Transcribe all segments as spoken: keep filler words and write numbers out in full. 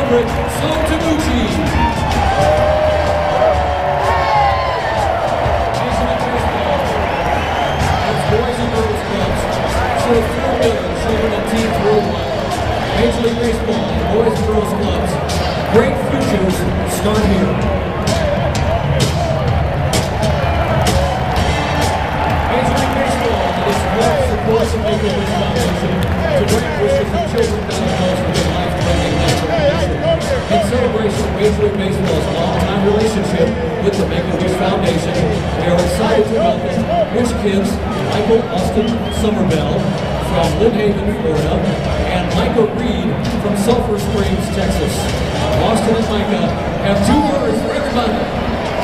Rich Sotaguchi. Major League Baseball has boys and girls clubs. Serve four million children and teens worldwide. Major League Baseball and boys and girls clubs. Great futures start here. Major League Baseball and its club supports the Make-A-Wish Foundation to grant wishes of children diagnosed with a life-threatening medical condition. In celebration of Major League Baseball's long-time relationship with the Make-A-Wish Foundation, we are excited to welcome Wish Kids Michael Austin Somerbell from Lynn Haven, Florida, and Micah Reed from Sulphur Springs, Texas. Austin and Micah have two words for everybody.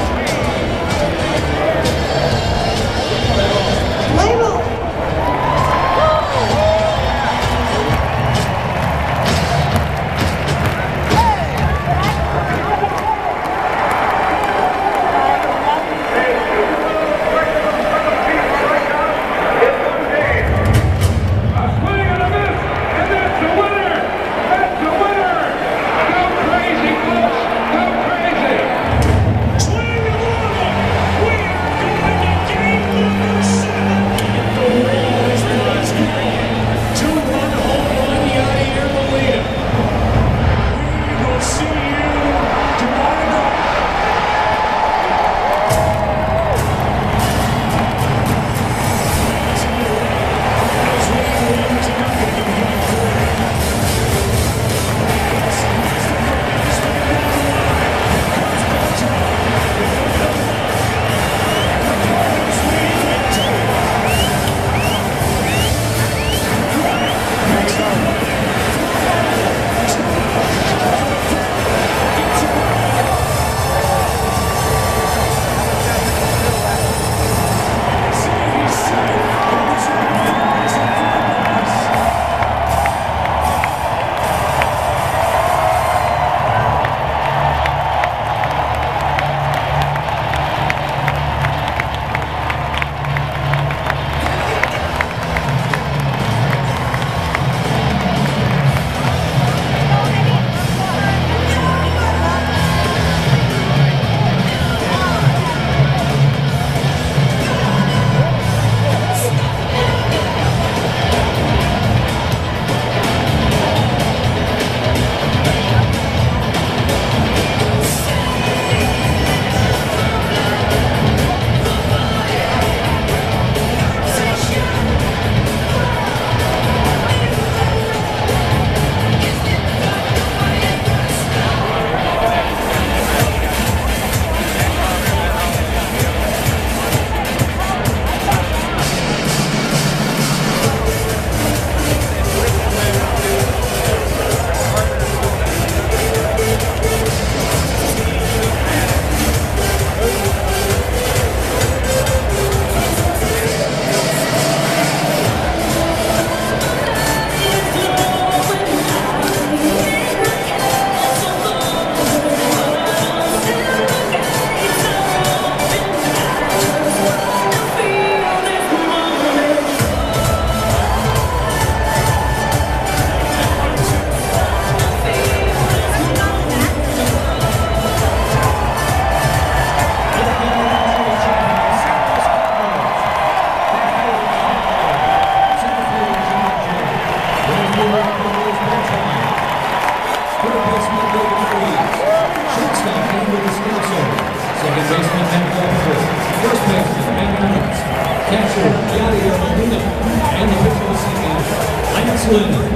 Second baseman, Matt Walker. First baseman, Matt Reynolds. Catcher, Yadier Molina. And the pitcher this evening, Lance Lynn.